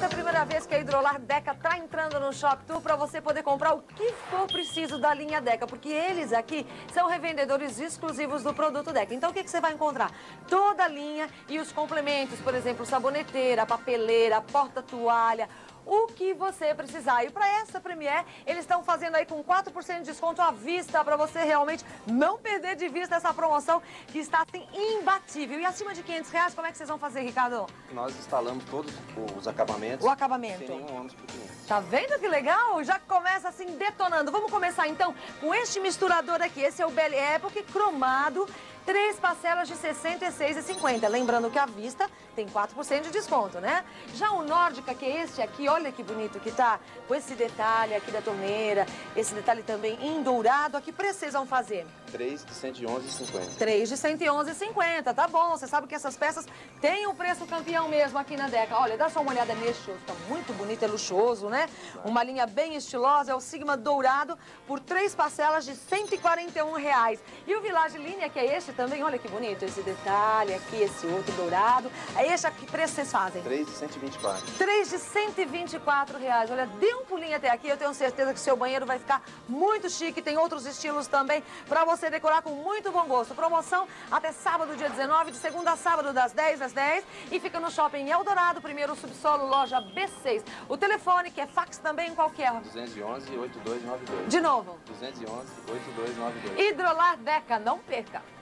essa é a primeira vez que a Hidrolar Deca está entrando no Shop para você poder comprar o que for preciso da linha Deca, porque eles aqui são revendedores exclusivos do produto Deca. Então o que você vai encontrar? Toda a linha e os complementos, por exemplo, saboneteira, papeleira, porta-toalha, o que você precisar. E para essa Premier, eles estão fazendo aí com 4% de desconto à vista, para você realmente não perder de vista essa promoção que está assim imbatível. E acima de R$500, como é que vocês vão fazer, Ricardo? Nós instalamos todos os acabamentos. O acabamento. Sem nenhum ônus pro cliente. Tá vendo que legal? Já começa assim detonando. Vamos começar então com este misturador aqui. Esse é o Belle Époque cromado. 3 parcelas de R$ 66,50. Lembrando que à vista tem 4% de desconto, né? Já o Nórdica, que é este aqui, olha que bonito que tá. Com esse detalhe aqui da torneira, esse detalhe também em dourado. A que preço vocês vão fazer? 3 de R$ 111,50. 3 de R$ 111,50. Tá bom, você sabe que essas peças têm um preço campeão mesmo aqui na Deca. Olha, dá só uma olhada neste outro. Tá muito bonito, é luxuoso, né? Uma linha bem estilosa, é o Sigma dourado por 3 parcelas de R$ 141. E o Village Linea, que é este também, olha que bonito, esse detalhe aqui, esse outro dourado. Aí este aqui, que preço vocês fazem? 3 de R$ 124. 3 de R$ 124. Olha, dê um pulinho até aqui, eu tenho certeza que o seu banheiro vai ficar muito chique. Tem outros estilos também para você decorar com muito bom gosto. Promoção até sábado, dia 19, de segunda a sábado, das 10 às 10. E fica no Shopping Eldorado, primeiro subsolo, loja B6. O telefone, que é fax também, qual que é? 211-8292. De novo. 211-8292. Hidrolar Deca, não perca.